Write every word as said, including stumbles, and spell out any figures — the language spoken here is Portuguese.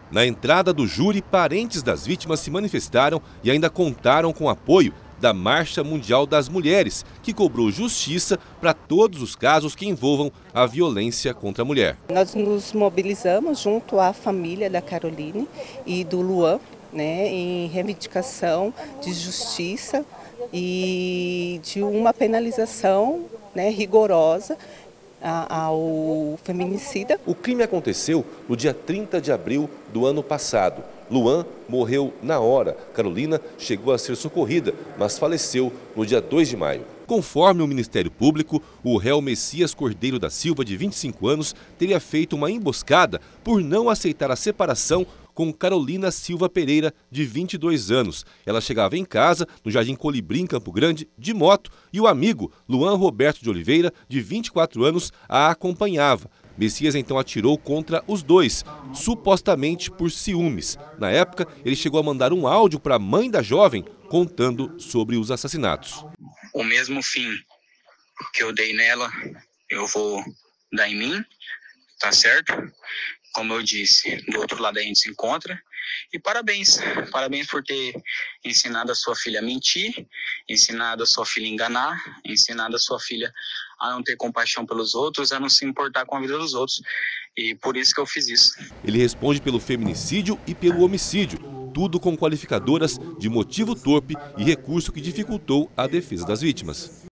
Na entrada do júri, parentes das vítimas se manifestaram e ainda contaram com o apoio da Marcha Mundial das Mulheres, que cobrou justiça para todos os casos que envolvam a violência contra a mulher. Nós nos mobilizamos junto à família da Caroline e do Luan, né, em reivindicação de justiça e de uma penalização, né, rigorosa ao feminicida. O crime aconteceu no dia trinta de abril do ano passado. Luan morreu na hora. Carolina chegou a ser socorrida, mas faleceu no dia dois de maio. Conforme o Ministério Público, o réu Messias Cordeiro da Silva, de vinte e cinco anos, teria feito uma emboscada por não aceitar a separação com Carolina Silva Pereira, de vinte e dois anos. Ela chegava em casa, no Jardim Colibri, em Campo Grande, de moto, e o amigo, Luan Roberto de Oliveira, de vinte e quatro anos, a acompanhava. Messias então atirou contra os dois, supostamente por ciúmes. Na época, ele chegou a mandar um áudio para a mãe da jovem, contando sobre os assassinatos. O mesmo fim que eu dei nela, eu vou dar em mim, tá certo? Como eu disse, do outro lado a gente se encontra. E parabéns, parabéns por ter ensinado a sua filha a mentir, ensinado a sua filha a enganar, ensinado a sua filha a não ter compaixão pelos outros, a não se importar com a vida dos outros. E por isso que eu fiz isso. Ele responde pelo feminicídio e pelo homicídio, tudo com qualificadoras de motivo torpe e recurso que dificultou a defesa das vítimas.